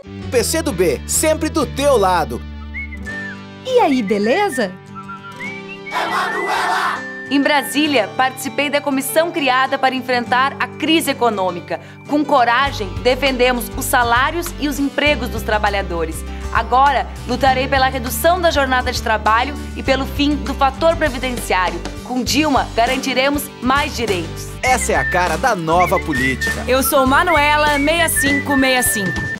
PCdoB, sempre do teu lado. E aí, beleza? Em Brasília, participei da comissão criada para enfrentar a crise econômica. Com coragem, defendemos os salários e os empregos dos trabalhadores. Agora, lutarei pela redução da jornada de trabalho e pelo fim do fator previdenciário. Com Dilma, garantiremos mais direitos. Essa é a cara da nova política. Eu sou Manuela 6565.